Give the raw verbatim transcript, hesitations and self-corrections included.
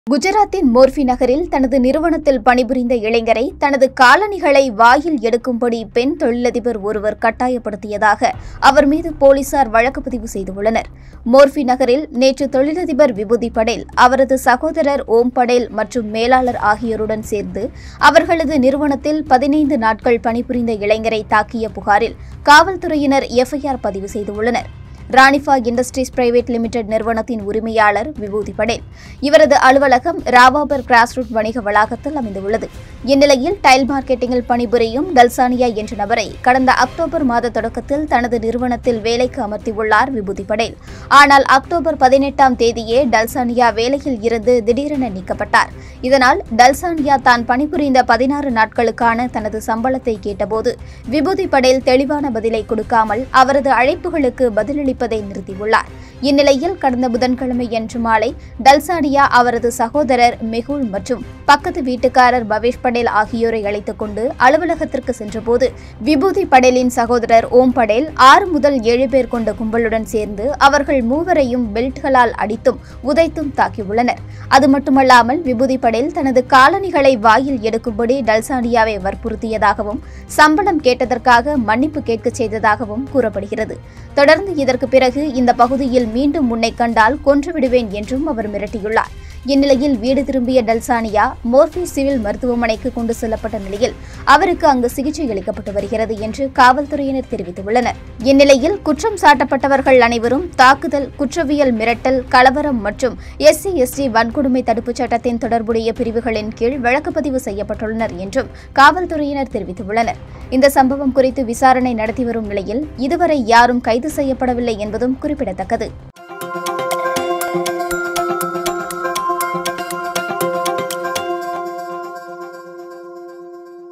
குஜராத்தின் மோர்பி நகரில் தனது நிறுவனத்தில் பணிபுரிந்த இளைஞரை தனது காலணிகளை வாயில் எடுக்கும்படி பெண் தொழிலதிபர் ஒருவர் கட்டாயப்படுத்தியதாக அவர் மீது போலீசார் வழக்கு பதிவு செய்துள்ளனர். மோர்பி நகரில் நேற்று தொழிலதிபர் விபூதி படேல், அவரது சகோதரர் ஓம் படேல் மற்றும் மேலாளர் ஆகியோருடன் சேர்ந்து அவர்களது நிறுவனத்தில் பதினைந்து நாட்கள் பணிபுரிந்த இளைஞரை தாக்கிய புகாரில் காவல்துறையினர் எஃப்ஐஆர் பதிவு செய்துள்ளனர். ராணிஃபா இண்டஸ்ட்ரீஸ் பிரைவேட் லிமிடெட் நிறுவனத்தின் உரிமையாளர் விபூதி படேல். இவரது அலுவலகம் ராவாபர் கிராஸ்ரூட் வணிக வளாகத்தில் அமைந்துள்ளது. இந்நிலையில் டைல் மார்க்கெட்டிங்கில் பணிபுரியும் டல்சானியா என்ற நபரை கடந்த அக்டோபர் மாத தொடக்கத்தில் தனது நிறுவனத்தில் வேலைக்கு அமர்த்தியுள்ளார் விபூதி படேல். ஆனால் அக்டோபர் பதினெட்டாம் தேதியே டல்சானியா வேலையில் இருந்து திடீரென நீக்கப்பட்டார். இதனால் டல்சானியா தான் பணிபுரிந்த பதினாறு நாட்களுக்கான தனது சம்பளத்தை கேட்டபோது விபூதி படேல் தெளிவான பதிலை கொடுக்காமல் அவரது அழைப்புகளுக்கு பதிலளிப்பதை நிறுத்தியுள்ளார். இந்நிலையில் கடந்த புதன்கிழமையன்று மாலை டல்சானியா அவரது சகோதரர் மெகுல் மற்றும் பக்கத்து வீட்டுக்காரர் பவேஷ் படேல் ஆகியோரை அழைத்துக் கொண்டு அலுவலகத்திற்கு சென்றபோது விபூதி படேலின் சகோதரர் ஓம் படேல் ஆறு முதல் ஏழு பேர் கொண்ட கும்பலுடன் சேர்ந்து அவர்கள் மூவரையும் பெல்ட்களால் அடித்தும் உதைத்தும் தாக்கியுள்ளனர். அது மட்டுமல்லாமல் விபூதி படேல் தனது காலணிகளை வாயில் எடுக்கும்படி டல்சானியாவை வற்புறுத்தியதாகவும் சம்பளம் கேட்டதற்காக மன்னிப்பு கேட்க செய்ததாகவும் கூறப்படுகிறது. தொடர்ந்து இதற்கு பிறகு இந்த பகுதியில் மீண்டும் உன்னை கண்டால் கொன்றுவிடுவேன் என்றும் அவர் மிரட்டியுள்ளார். இந்நிலையில் வீடு திரும்பிய டல்சானியா மோர்பி சிவில் மருத்துவமனைக்கு கொண்டு செல்லப்பட்ட நிலையில் அவருக்கு அங்கு சிகிச்சை அளிக்கப்பட்டு வருகிறது என்று காவல்துறையினர் தெரிவித்துள்ளனர். இந்நிலையில் குற்றம் சாட்டப்பட்டவர்கள் அனைவரும் தாக்குதல், குற்றவியல் மிரட்டல், கலவரம் மற்றும் எஸ்சி எஸ்டி வன்கொடுமை தடுப்புச் சட்டத்தின் தொடர்புடைய பிரிவுகளின் கீழ் வழக்கு பதிவு செய்யப்பட்டுள்ளனர் என்றும் காவல்துறையினர் தெரிவித்துள்ளனர். இந்த சம்பவம் குறித்து விசாரணை நடத்தி வரும் நிலையில் இதுவரை யாரும் கைது செய்யப்படவில்லை என்பதும் குறிப்பிடத்தக்கது.